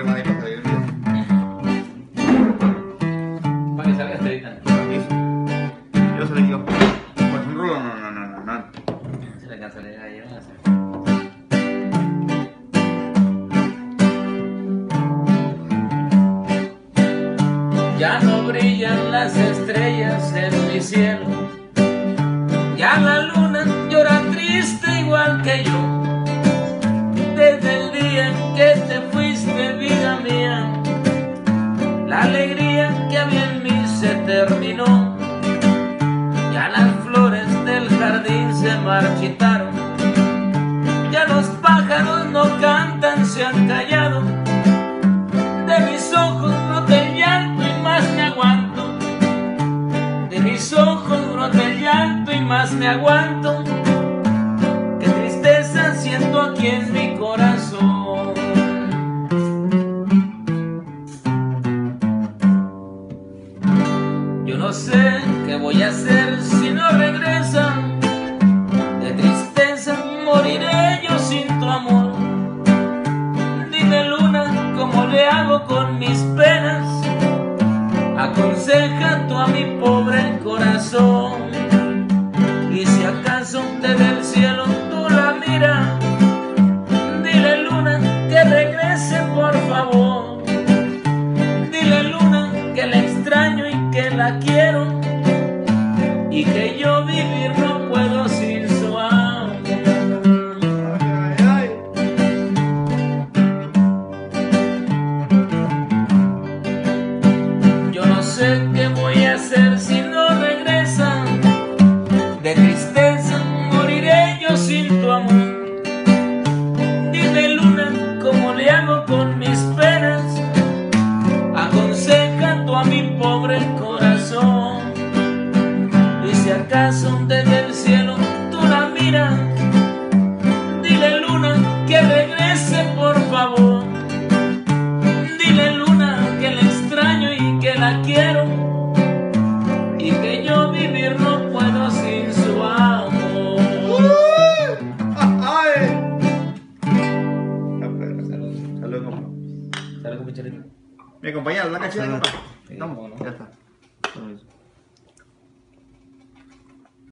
arriba de casa de el video. Para que salga ahorita. Yo se le digo. Pues un rulo, no. Se le alcanza a leer ahí, ¿no? Ya no brillan las estrellas en mi cielo. Ya la luna llora triste igual que yo. Desde el día en que te fuiste, vida mía, la alegría que había en mí se terminó. Ya las flores del jardín se marchitaron. Ya los pájaros no cantan, se han callado. De mis ojos brota el llanto y más me aguanto. De mis ojos brota el llanto y más me aguanto. Qué tristeza siento aquí en mi corazón. Yo no sé qué voy a hacer si no regresan. De tristeza moriré yo sin tu amor. Dime, luna, ¿cómo le hago con mis penas? Aconseja tú a mi pobre corazón. Y si acaso desde el cielo tú la miras, dile, luna, que regrese por favor. Dile, luna, que la extraño y que la quiero, y que yo vivir no puedo sin su amor. Yo no sé qué voy a hacer si no regresa. De tristeza moriré yo sin tu amor. Dime, luna, ¿cómo le hago con mis penas? Aconseja tú a mi pobre corazón. Y si acaso desde el cielo tú la miras, dile, luna, que regrese por favor. Dile, luna, que la extraño y que la quiero, y que yo vivir no puedo sin su amor. Salud, compa. Salud con mi charito. Mi compañero, la cachita, compa. Sí, Vamos, cómo no. ya está.